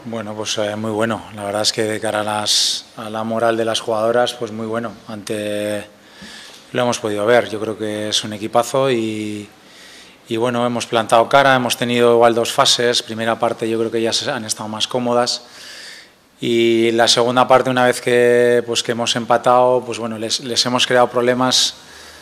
Bueno, pues muy bueno. La verdad es que de cara a la moral de las jugadoras, pues muy bueno. Lo hemos podido ver. Yo creo que es un equipazo y bueno, hemos plantado cara, hemos tenido igual dos fases. Primera parte yo creo que ya han estado más cómodas y la segunda parte, una vez que hemos empatado, pues bueno, les hemos creado problemas,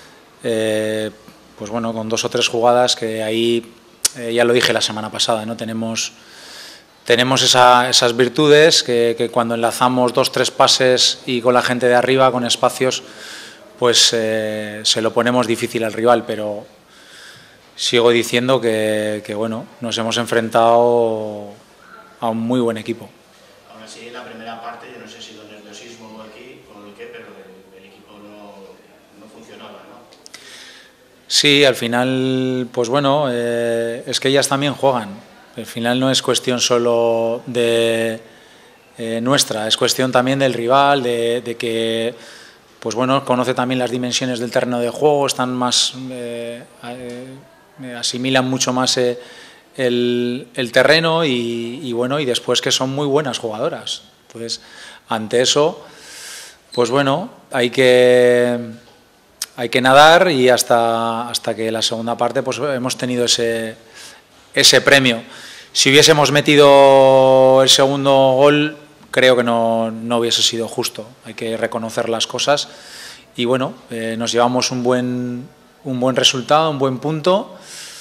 pues bueno, con dos o tres jugadas que ahí, ya lo dije la semana pasada, ¿no? Tenemos esas virtudes que cuando enlazamos dos, tres pases y con la gente de arriba, con espacios, pues se lo ponemos difícil al rival, pero sigo diciendo que bueno, nos hemos enfrentado a un muy buen equipo. Aún así, en la primera parte, yo no sé si el nerviosismo aquí o el qué, pero el equipo no funcionaba, ¿no? Sí, al final, pues bueno, es que ellas también juegan. Al final no es cuestión solo de nuestra, es cuestión también del rival, de que, pues bueno, conoce también las dimensiones del terreno de juego, están más, asimilan mucho más el terreno y bueno, y después que son muy buenas jugadoras. Entonces, ante eso, pues bueno, hay que nadar y hasta que la segunda parte pues hemos tenido ese premio. Si hubiésemos metido el segundo gol, creo que no hubiese sido justo. Hay que reconocer las cosas y bueno, nos llevamos un buen resultado, un buen punto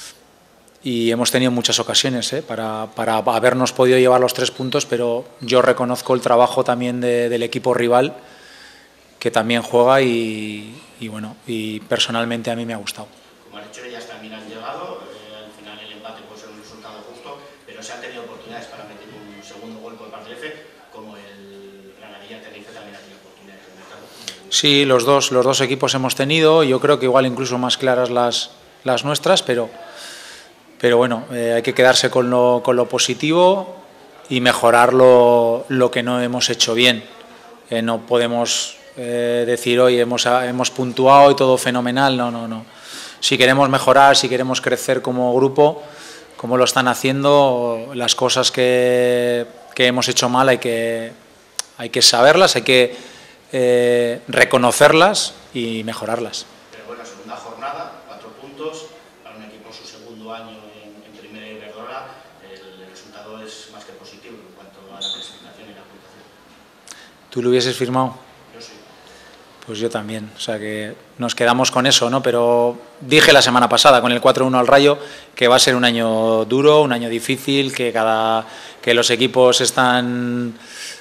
y hemos tenido muchas ocasiones para habernos podido llevar los 3 puntos, pero yo reconozco el trabajo también del equipo rival, que también juega y bueno, y personalmente a mí me ha gustado. Como has dicho, ellas también han llegado, al final el empate puede ser un resultado justo, pero se han tenido oportunidades para meter un segundo gol por parte de Tenerife, como el Granadilla Tenerife también ha tenido oportunidades de meter. Sí, los dos equipos hemos tenido, yo creo que igual incluso más claras las nuestras, pero bueno, hay que quedarse con lo positivo y mejorar lo que no hemos hecho bien. No podemos decir hoy hemos puntuado y todo fenomenal, no. Si queremos mejorar, si queremos crecer como grupo, como lo están haciendo, las cosas que hemos hecho mal hay que saberlas, hay que reconocerlas y mejorarlas. Pero bueno, segunda jornada, 4 puntos, para un equipo su segundo año en Primera Iberdrola, el resultado es más que positivo en cuanto a la clasificación y la puntuación. ¿Tú lo hubieses firmado? Yo sí. Pues yo también, o sea que nos quedamos con eso, ¿no? Pero dije la semana pasada con el 4-1 al Rayo que va a ser un año duro, un año difícil, que los equipos están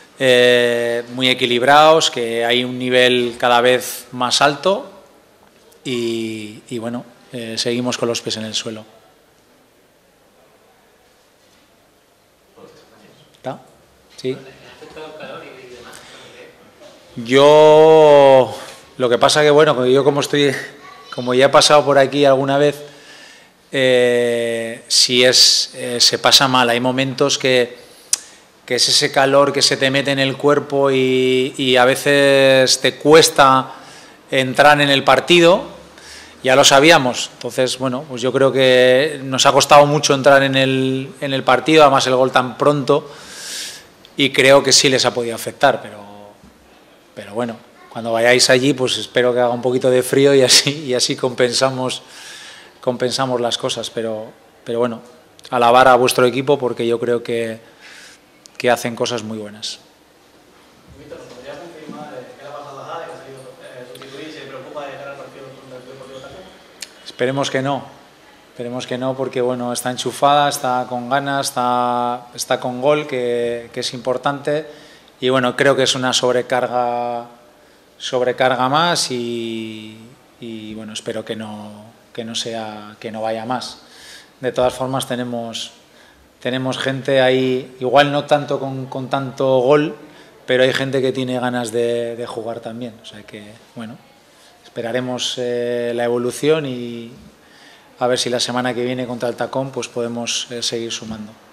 muy equilibrados, que hay un nivel cada vez más alto y bueno, seguimos con los pies en el suelo. ¿Está? ¿Sí? Yo, lo que pasa que bueno, yo como ya he pasado por aquí alguna vez, se pasa mal. Hay momentos que es ese calor que se te mete en el cuerpo y a veces te cuesta entrar en el partido. Ya lo sabíamos. Entonces, bueno, pues yo creo que nos ha costado mucho entrar en el partido, además el gol tan pronto, y creo que sí les ha podido afectar, pero bueno, cuando vayáis allí, pues espero que haga un poquito de frío y así compensamos las cosas. Pero bueno, alabar a vuestro equipo porque yo creo que hacen cosas muy buenas. Víctor, ¿podrías confirmar qué le ha pasado a Jade, que ha salido sustituir y se preocupa de cara al partido del Deportivo Tacón? Esperemos que no, porque bueno, está enchufada, está con ganas, está con gol, que es importante. Y bueno, creo que es una sobrecarga más y bueno, espero que no vaya más. De todas formas tenemos gente ahí, igual no tanto con tanto gol, pero hay gente que tiene ganas de jugar también. O sea que bueno, esperaremos la evolución y a ver si la semana que viene contra el Tacón pues podemos seguir sumando.